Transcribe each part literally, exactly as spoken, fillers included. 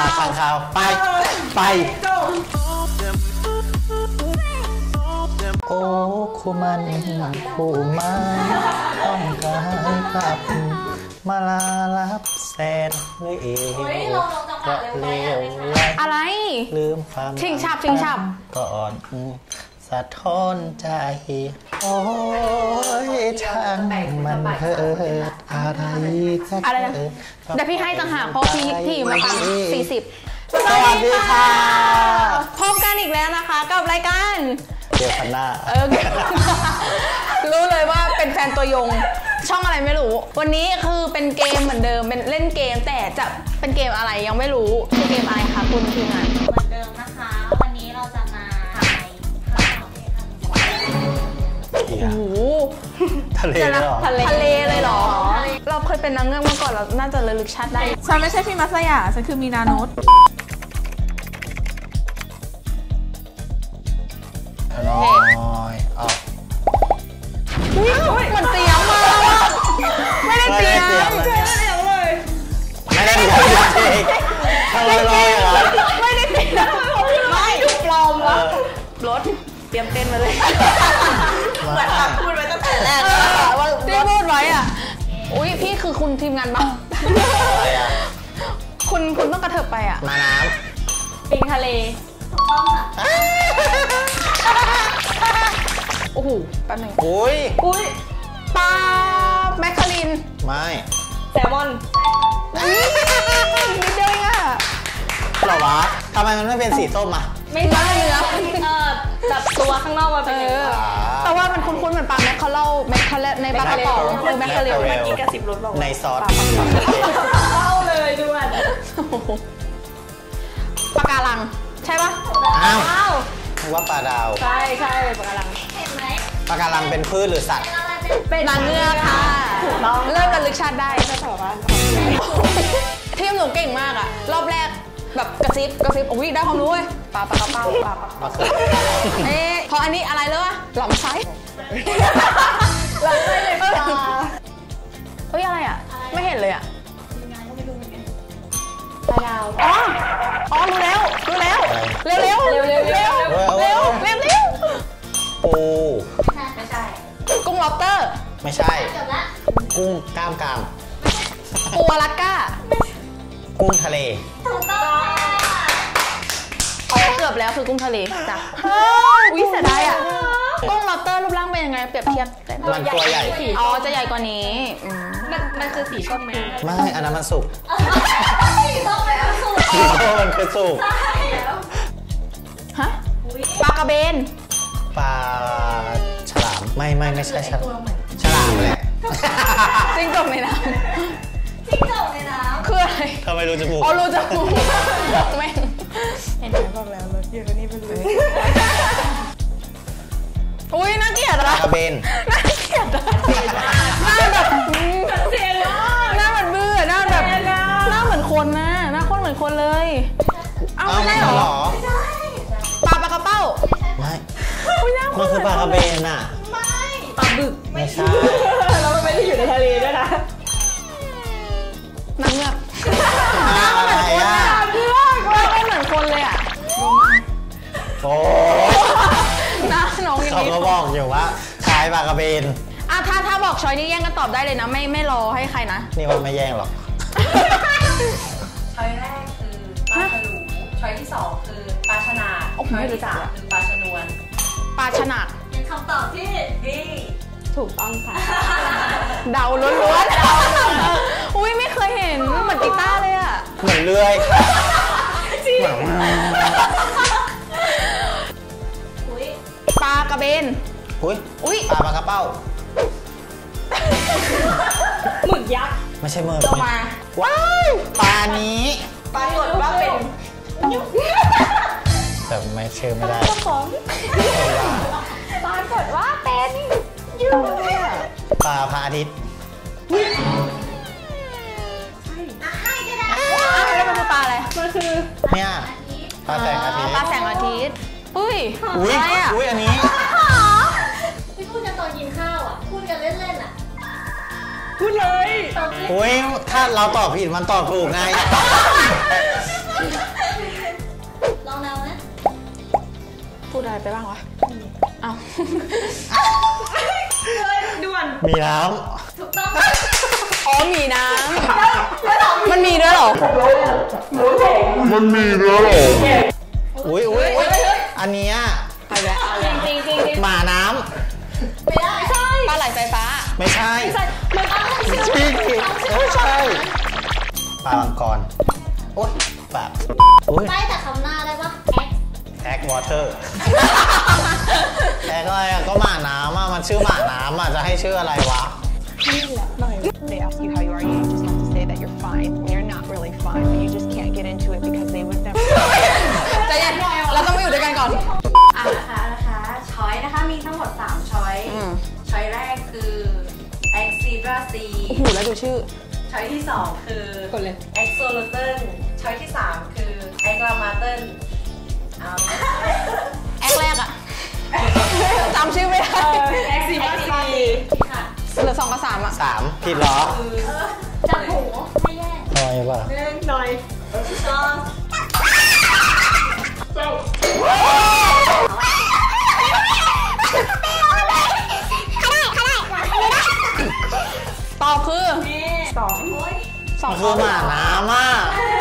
ทางข่าวไปไปโอ้คู่มันคู่มาต้องการกลับมาลาลับแสนเลยเองก็เลี้ยวอะไรลืมความชิงฉับชิงฉับก่อนสะท้อนใจโอ้ยช่างมันเถิดอะไรจะเกิดเดี๋ยวพี่ให้ต่างหากเพราะพี่พี่อยู่มาตั้งสี่สิบสวัสดีค่ะพบกันอีกแล้วนะคะกับรายการเดี๋ยวพันหน้าเออรู้เลยว่าเป็นแฟนตัวยงช่องอะไรไม่รู้วันนี้คือเป็นเกมเหมือนเดิมเป็นเล่นเกมแต่จะเป็นเกมอะไรยังไม่รู้คือเกมอะไรคะคุณทีมงานเหมือนเดิมนะคะวันนี้เราจะมาทายข้าวโอ้โหทะเลเลยเหรอทะเลเลยเหรอเราเคยเป็นนางเงือกมาก่อนเราน่าจะระลึกชาติได้ฉันไม่ใช่พี่มัสยาฉันคือมีนาโนตน้อยออกเหมือนเตรียมมาไม่ได้เตรียมไม่ได้เตรียมเลยไม่ได้เตรียมเลยทำอะไรเหรอไม่ได้เตรียมไม่ดูปลอมวะรถเตรียมเต้นมาเลยเหมือนพูดไว้ตั้งแต่แรกว่าที่พูดไว้อ่ะอุ้ยพี่คือคุณทีมงานบ้างคุณคุณต้องกระเถิบไปอ่ะมาน้ำปิงทะเลถูกต้องค่ะโอ้โหแป๊บนึงอุ้ยอุ้ยปลาแมคคารินไม่แซลมอนนิดเดียวเองอะหรอวะทำไมมันไม่เป็นสีส้มอ่ะไม่ได้เนื้อเออแบบตัวข้างนอกมาเป็นเนื้อแต่ว่ามันคุ้นๆเหมือนปลาแมคคาเล่าแมคคาเล่ในปลากระป๋องคือแมคคาเรลเมื่อกี้กระสิบรสบอกในซอสเล่าเลยด้วยปลาการังใช่ปะอ้าวว่าปลาดาวใช่ใช่ปลาการังเห็นไหมปลาการังเป็นพืชหรือสัตว์เป็นนางเงือกค่ะถูกต้องเริ่มระลึกชาติได้แถวบ้านทีมหนูเก่งมากอะรอบแรกแบบกระซิบกระซิบอุ้ยได้ความรู้เลยปลาปลากระเป้าปลาปลาปลาเอ๊ะพออันนี้อะไรเลยอะหล่ำไส้หล่ำไส้เลยปลาเฮ้ยอะไรอะไม่เห็นเลยอะปลาดาวอ๋ออ๋อรู้แล้วรู้แล้วเร็วเร็วเร็วเร็วเร็วเร็วเร็วเร็วเร็วปูไม่ใช่กุ้งล็อบสเตอร์ไม่ใช่กุ้งกล้ามกรามปูอลาสก้ากุ้งทะเลถูกต้องอ๋อเกือบแล้วคือกุ้งทะเลจ้ะวิเศษได้อ่ะกุ้งล็อบสเตอร์รูปร่างเป็นยังไงเปรียบเทียบมันตัวใหญ่อ๋อจะใหญ่กว่านี้มันมันคือสีส้มไหมไม่อันนั้นมันสุกสีส้มเป็นสุกสีส้มมันคือสุกใช่แล้วฮะปลากระเบนปลาฉลามไม่ไม่ไม่ใช่ฉลามฉลามแหละจิ้งจกในน้ำจิ้งจกในน้ำคืออะไรทำไมรู้จมูกอ๋อรู้จมูกแม่เห็นไหมบอกแล้วรถเยอะกว่านี้ไปเลยอุ้ยน่าเกลียดอะไรกระเบนน่าเกลียดหน้าแบบเสียงหน้าเหมือนเบื่อหน้าแบบหน้าเหมือนคนนะหน้าคนเหมือนคนเลยเอาไม่ได้หรอปลาปลากระเป้าไม่มันคือปลากระเบนอ่ะไม่ปลาบึกไม่ใช่แล้วมันไม่ได้อยู่ในทะเลด้วยนะนางเงือกหน้าเหมือนคนอ่ะเงือกหน้าไม่เหมือนคนเลยอ่ะโอ้หน้าน้องอย่างนี้เขาก็บอกอยู่ว่าคล้ายปลากระเบนอ่ะถ้าถ้าบอกช้อยนี่แย่งกันตอบได้เลยนะไม่ไม่รอให้ใครนะนี่ว่าไม่แย่งหรอกช้อยแรกคือปลาฉลูช้อยที่สองคือปลาฉนาดช้อยที่สามคือปลาชนวนปลาฉนาดเป็นคำตอบที่ดีถูกต้องค่ะเดาล้วนๆอุ้ยไม่เคยเห็นเหมือนกีตาร์เลยอ่ะเหมือนเลื่อยจริงปลากระเบนอุ้ยอุ้ยปลาปลากระเป้าหมึกยักษ์ไม่ใช่หมึกมาว้าวปลานี้ปลากดว่าเป็นแต่ไม่เชื่อไม่ได้ปลากดว่าเป็นยูปลาพระอาทิตย์ให้ก็ได้แล้วมันคือปลาอะไรมันคือเนี่ยปลาแสงอาทิตย์ปลาแสงอาทิตย์อุ้ยอุ้ยอุ้ยอันนี้ที่พูดกันตอนกินข้าวอ่ะพูดกันเล่นๆอ่ะพูดเลยอุ้ยถ้าเราตอบผิดมันตอบถูกไงลองเดานะพูดอะไรไปบ้างวะเอาด่วนมีน้ถูกต้องอ๋อมีน้ำมันมีด้วยเหรอำอุ้ยอุ้ยอุ๊ยอันเนี้ยไปแล้วจริงจริงจริงหมาน้ไม่ได้ใช่ปลาไหลไฟฟ้าำไม่ใช่มันต้องพี่ไม่ใช่ปลามังกรโอ๊ยปลาอุ้ยไปแต่คำหน้าได้ปะแอ็กแอควอเตอร์แอคอะไรอะก็หมาน้ำอะมันชื่อหมาน้ำอะจะให้ชื่ออะไรวะ They ask you how you are, you just have to say that you're fine when you're not really fine, but you just can't get into it because they would never. ใจเย็นเราต้องมาอยู่ด้วยกันก่อนอ่ะนะคะนะคะช้อยนะคะมีทั้งหมดสามช้อยอืมช้อยแรกคือ X Zebra C โอ้โหแล้วดูชื่อช้อยที่สองคือกดเลย X Soloton ช้อยที่สามคือ X Lamaton เอาแอคแรกอะจำชื่อไม่ได้ X Zebra C ค่ะเหลือสองกับสามอะสามผิดเหรอคือจับหูไม่แย่ทำไมวะหนึ่งหน่อยสองตอบคือสองสองมันคือหมาน้ำอ่ะ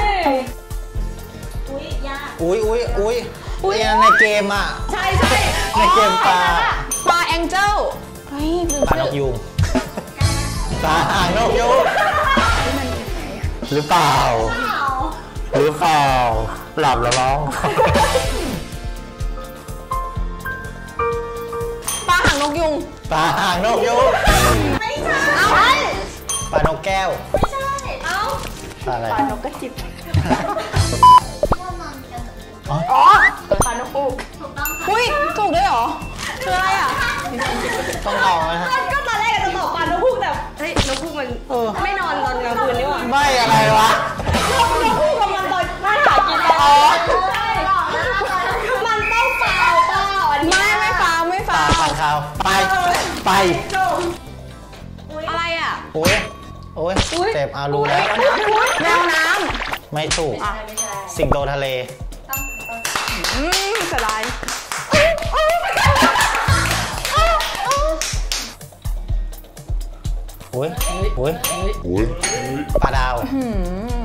อุ้ยยากอุ้ยอุ้ยอุ้ยอุ้ยในเกมอ่ะใช่ใช่ในเกมปลาปลาแองเจิลเฮ้ยลืมปลานชื่กอยุงปลาหางนกยุงหรือเปล่า หรือเปล่า หลับแล้วร้องปลาหางนกยุงปลาหางนกยุงไม่ใช่เอ้าปลานกแก้วไม่ใช่เอ้าปลาอะไรปลานกกระจิบว่านอนกันอ๋ออ๋อปลานกอูกถูกต้องค่ะอุ้ยถูกด้วยเหรอคืออะไรอ่ะต้องลองนะฮะก็ตอนแรกจะตอบปลานกฮูกแต่เฮ้ยนกฮูกมันเออไม่นอนตอนกลางคืนนี่หว่าไม่อะไรวะนกฮูกกับมันตอนไม่หากินอ๋อใช่มันต้องฟาวเปล่าอันนี้ไม่ไม่ฟาวไม่ปลาฟาวปลาขาวไป ไปอะไรอ่ะโอ้ยโอ้ยเจ็บอารู้แล้วแมวน้ไม่ถูกไม่ใช่สิงโตทะเลต้องต้องำอืมเสียดายโอ้ยโอ้ยปลาดาวอืม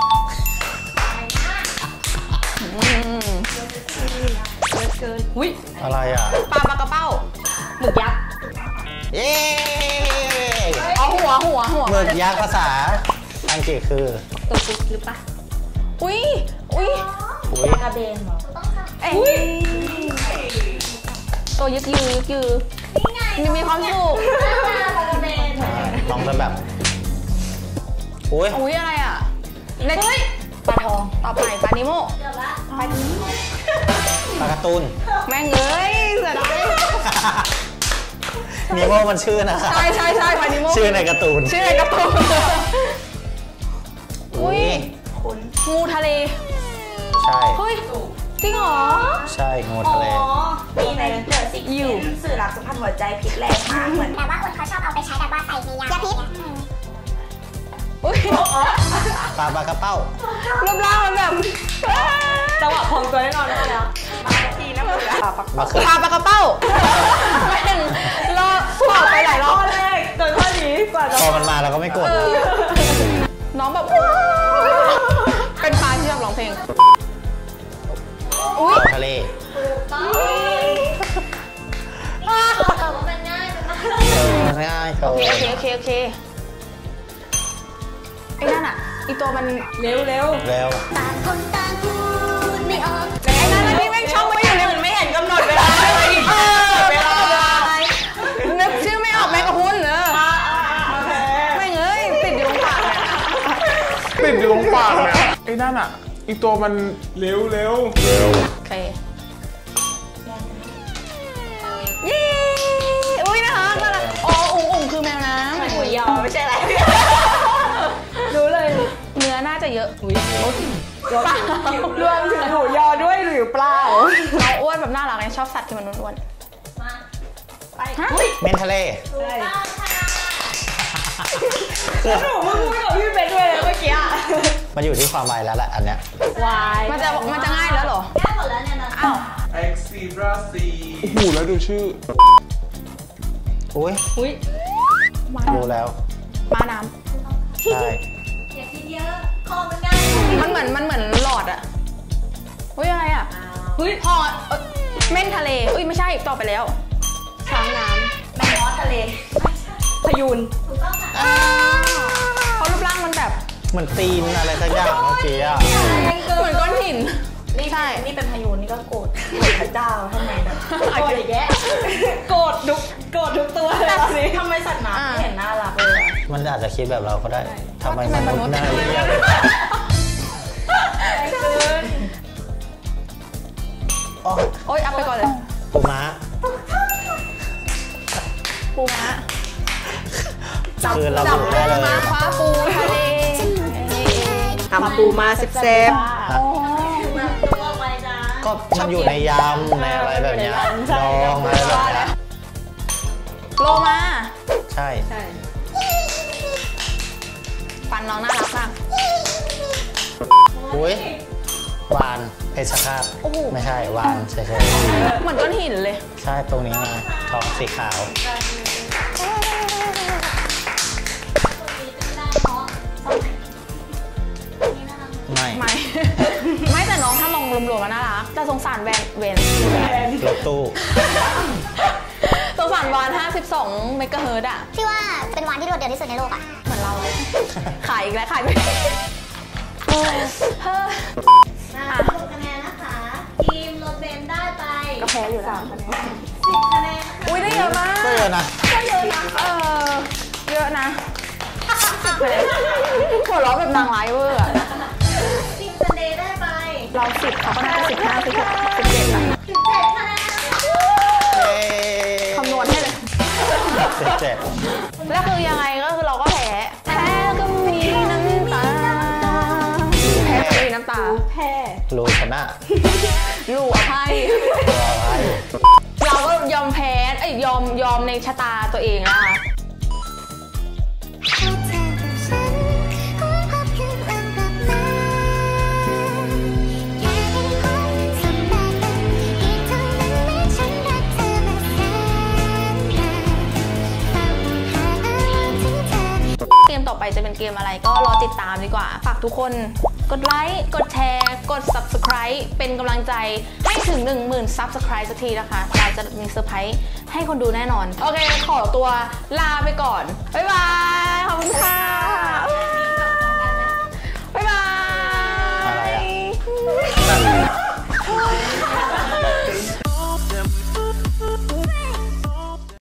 อุ้ยอะไรอ่ะปลาปลากระเป้าหมึกยักษ์เย้อ๋อหัวหัวหัวหมึกยักษ์ภาษาอังกฤษคือตัวปุ๊กหรือปะอุ้ยอุ้ยอุ้ยกระเบนเหรอถูกต้องค่ะเอ้ยตัวยึกยือยึกยือนี่ไงมีมีความสุขกระเบนลองจะแบบอุ้ยอุ้ยอะไรอ่ะในปลาทองต่อไปปลานิโมเกือบละปลาการ์ตูนแม่งเอ้ยเสียดายนีโมมันชื่อนะคะใช่ใช่ใช่ปลานิโมชื่อในการ์ตูนชื่ออะไรกระตุ้นอุ้ยงูทะเลใช่เฮ้ยจริงเหรอใช่งูทะเลมีในเดอะซิกอยู่สื่อรักสัมพันธ์หัวใจพิษแรงมากเหมือนแต่ว่าคนเขาชอบเอาไปใช้แบบว่าใส่ในยาพิษอุ้ยปลาปลากระเป้ารูปร่างมันแบบจังหวะพองตัวแน่นอนเลยแล้วทีนะมึงอะมาคือปลาปลากระเป้าไม่หนึ่งรอบตอบไปหลายรข้ออบ แรกจนข้อนี้กว่าจะพอมันมาเราก็ไม่กดเออน้องแบบเป็นปลาที่ชอบร้องเพลงอุ้ยทะเลต้องแต่ว่ามันง่ายมันมากเออง่ายเขาโอเคโอเคโอเคโอเคไอ้นั่นอ่ะอีตัวมันเร็วเร็วแล้วต่างคนต่างพูดไม่ออกไอ้นั่นที่แม่งชอบมาอยู่ในมันไม่เห็นกำหนดเวลาเลยเออเวลานึกชื่อไม่ออกแม่กระพุ้นเนอะไม่เงยติดอยู่ตรงปากเนี่ยติดอยู่ตรงปากเนี่ยไอ้นั่นอ่ะอีกตัวมันเร็วเร็วโอเคยี่อุ้ยนะคะนั่นแหละอ๋ออุ๋งอุ๋งคือแมวน้ำหมูยอไม่ใช่อะไรรู้เลยเนื้อน่าจะเยอะอุ้ยรวมถึงหมูยอด้วยหรือเปล่าเราอ้วนแบบน่ารักไงชอบสัตว์ที่มันอ้วนมาๆฮะเมนทะเลถูกต้องค่ะหนูเพิ่งพูดกับพี่เบนด้วยเมื่อกี้มันอยู่ที่ความไวแล้วแหละอันเนี้ยวายมันจะมันจะง่ายแล้วเหรอแก้หมดแล้วเนี่ยนะอ้าวเอ็กซีบราซีโอ้โหแล้วดูชื่ออุ้ยอุ้ยรู้แล้วม้าน้ใช่อย่าคิดเยอะคอมันง่ายำมันเหมือนมันเหมือนหลอดอะอุ้ยอะไรอะอุ้ยพอเอ้ยเม่นทะเลอุ้ยไม่ใช่ตอบไปแล้วช้างน้แมงมอสทะเลำพยูนถูกต้องค่ะอ้าวเพราะรูปร่างมันแบบเหมือนตีนอะไรสักอย่างเมื่อกี้อ่ะเหมือนก้อนหินใช่นี่เป็นพยูนนี่ก็โกรธพระเจ้าทำไมแบบโกรธอีกแยะโกรธทุกโกรธทุกตัวเลยตอนนี้ทำไมสัตว์น้ำไม่เห็นน่ารักเลยอะมันอาจจะคิดแบบเราก็ได้ทำไมมนุษย์น่าเรียก อ๋อโอ๊ยเอาไปก่อนเลยปูม้าปูม้าคือเราดูได้เลยม้าคว้าปูทะเลทำปูมาเซฟเซฟมาตัวไวจ้าก็มันอยู่ในยำในอะไรแบบเนี้ยดองอะไรแบบเนี้ยโลมาใช่ใช่ฟันน้องน่ารักมากอุ้ยวานเพชรฆาตไม่ใช่วานเฉยเหมือนก้อนหินเลยๆใช่ตรงนี้ไงท้องสีขาว ไม่ไม่ ไม่แต่น้องถ้ามองรวมๆก็น่ารักแต่สงสารแวนเวนรถตู้สงสารวานห้าสิบสองเมกะเฮิร์ตอะที่ว่าเป็นวันที่โดดเดี่ยวที่สุดในโลกอ่ะเหมือนเราเลย ขายอีกแล้วขายไปเฮ้ยมาสรุปคะแนนนะคะ ทีมรถเบนซ์ได้ไปก็แพ้อยู่แล้วสิบคะแนนนะคะอุ้ยได้เยอะมากก็เยอะนะเออเยอะนะหัวเราะแบบนางร้ายเวอร์อะทีมซันเดย์ได้ไปเราสิบเขาก็น่าจะสิบห้าสิบหกสิบเจ็ดอะสิบเจ็ดคะแนนคำนวณให้เลยสิบเจ็ดแล้วคือยังไงก็คือเราก็แพ้แพ้ก็มีน้ำตาแพ้ก็มีน้ำตาแพ้รู้ชนะลูกอภัยรอไว้เราก็ยอมแพ้ไอ้ยยอมยอมในชะตาตัวเองนะคะ เกมต่อไปจะเป็นเกมอะไรก็รอติดตามดีกว่า ฝากทุกคนกดไลค์ กดแชร์ กด Subscribe เป็นกำลังใจให้ถึง หนึ่งหมื่น Subscribe สักทีนะคะเราจะมีเซอร์ไพรส์ให้คนดูแน่นอน โอเค ขอตัวลาไปก่อน บ๊ายบาย